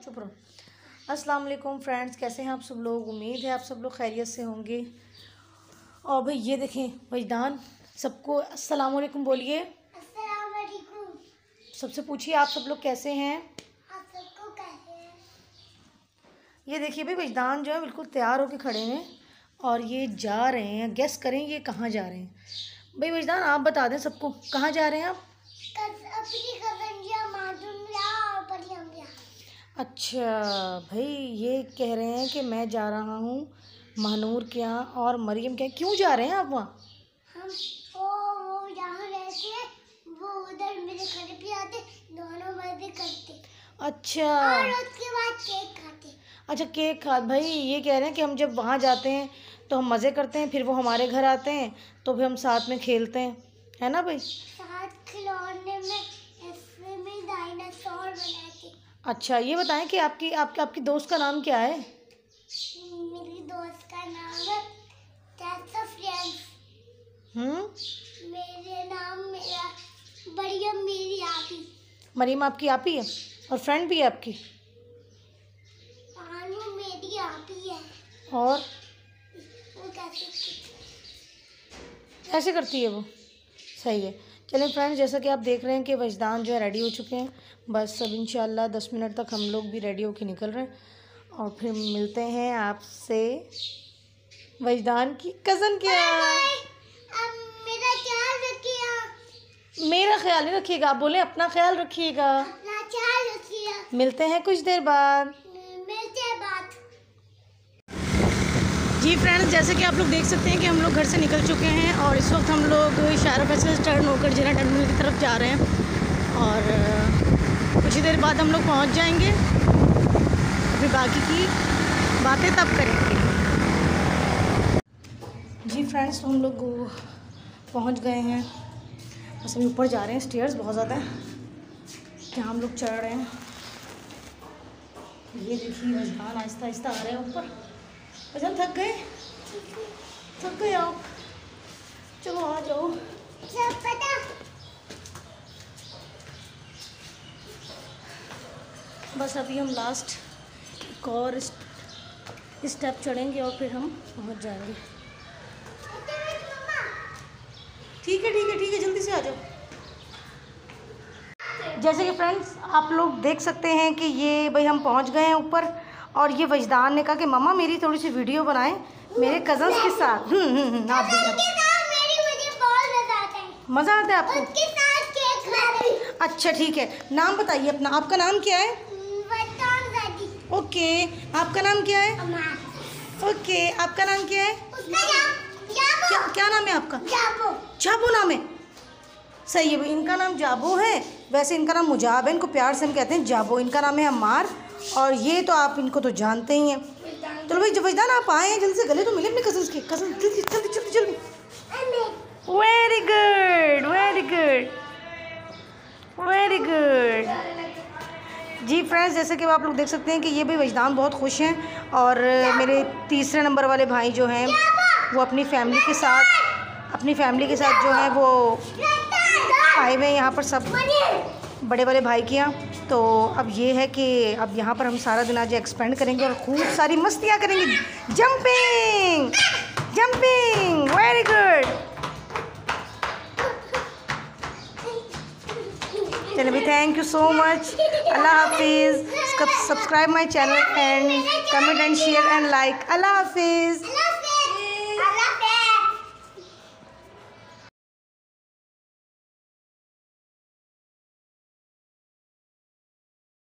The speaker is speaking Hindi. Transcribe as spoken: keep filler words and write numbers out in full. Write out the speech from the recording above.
चुप रहो। अस्सलाम वालेकुम फ्रेंड्स, कैसे हैं आप सब लोग। उम्मीद है आप सब लोग खैरियत से होंगे। और भाई ये देखें वजदान, सबको अस्सलाम वालेकुम बोलिए। अस्सलाम वालेकुम। सबसे पूछिए आप सब लोग कैसे हैं। आप सबको कैसे हैं। ये देखिए भाई वजदान जो है बिल्कुल तैयार होके खड़े हैं और ये जा रहे हैं। गेस करें ये कहाँ जा रहे हैं। भाई वजदान आप बता दें सबको, कहाँ जा रहे हैं आप। अपनी कज़न माधुर्या और परियम। अच्छा भाई ये कह रहे हैं कि मैं जा रहा हूँ महानूर के यहाँ और मरियम के यहाँ। क्यों जा रहे हैं आप वहाँ। हम वो वो जहाँ रहते हैं वो उधर मेरे घर पे आते, दोनों मजे करते। अच्छा और उसके बाद केक खाते। अच्छा केक खा। भाई ये कह रहे हैं कि हम जब वहाँ जाते हैं तो हम मज़े करते हैं, फिर वो हमारे घर आते हैं तो फिर हम साथ में खेलते हैं, है ना भाई। साथ खिलौने में ऐसे में डायनासोर बनाते। अच्छा ये बताएं कि आपकी आपकी आपकी दोस्त का नाम क्या है। मेरी दोस्त का नाम है कैसा फ्रेंड्स। हम्म मेरे नाम मेरा मरियम मेरी आपी। मरियम आपकी आप ही है और फ्रेंड भी है आपकी। पानू मेरी आपी है। और वो कैसे ऐसे करती है वो। सही है। चलें फ्रेंड्स, जैसा कि आप देख रहे हैं कि वजदान जो है रेडी हो चुके हैं। बस अब इंशाल्लाह दस मिनट तक हम लोग भी रेडी होके निकल रहे हैं और फिर मिलते हैं आपसे वजदान की कज़न के यहाँ। अब मेरा ख्याल रखिएगा। मेरा ख्याल नहीं रखिएगा, आप बोले अपना ख्याल रखिएगा। अपना ख्याल रखिएगा। मिलते हैं कुछ देर बाद। मिलते हैं बात। जी फ्रेंड्स, जैसे कि आप लोग देख सकते हैं कि हम लोग घर से निकल चुके हैं और इस वक्त हम लोग शारा फैसल से टर्न होकर जिला टर्मिनल की तरफ जा रहे हैं और कुछ ही देर बाद हम लोग पहुंच जाएंगे। फिर बाकी की बातें तब करेंगे। जी फ्रेंड्स, तो हम लोग पहुंच गए हैं। बस हम ऊपर जा रहे हैं। स्टेयर्स बहुत ज़्यादा हैं जहाँ हम लोग चढ़ रहे हैं। ये देखिए वजदान आहिस्ता आहिस्ता आ रहे हैं ऊपर। वजदान थक गए थक गए आप। चलो आ जाओ। सब पता। बस अभी हम लास्ट एक और स्टेप चढ़ेंगे और फिर हम पहुंच जाएंगे। ठीक है ठीक है ठीक है जल्दी से आ जाओ। जैसे कि फ्रेंड्स आप लोग देख सकते हैं कि ये भाई हम पहुंच गए हैं ऊपर और ये वजदान ने कहा कि मम्मा मेरी थोड़ी सी वीडियो बनाएं मेरे कज़न्स के साथ। हम्म हम्म हम्म आप भी मज़ा आता है आपको। उसके साथ केक खाते। अच्छा ठीक है, नाम बताइए अपना। आपका नाम क्या है। वजदान दादी। ओके, आपका नाम क्या है। अमार। ओके, आपका नाम क्या है। उसका नाम जाबो। क्या क्या नाम है आपका। जाबो। जाबो नाम है। सही है भाई, इनका नाम जाबो है। वैसे इनका नाम मुजाब है, इनको प्यार से हम कहते हैं जाबो। इनका नाम है अमार और ये तो आप इनको तो जानते ही हैं। चलो भाई जब वजदान आप आए हैं जल्दी से गले तो मिले अपने कज़न्स के। कज़न जल्दी जल्दी जल्दी जल्दी। Very good very good very good. जी फ्रेंड्स, जैसे कि आप लोग देख सकते हैं कि ये भी वजदान बहुत खुश हैं और मेरे तीसरे नंबर वाले भाई जो हैं वो अपनी फैमिली के साथ अपनी फैमिली के साथ जो है वो आए हुए हैं यहाँ पर सब बड़े वाले भाई के यहाँ। तो अब ये है कि अब यहाँ पर हम सारा दिन आज एक्सपेंड करेंगे और खूब सारी मस्तियाँ करेंगे। Jumping jumping very good. चलिए भाई, थैंक यू सो मच। अल्लाह हाफिज़। Subscribe my channel and comment and share and like. अल्लाह हाफिज़।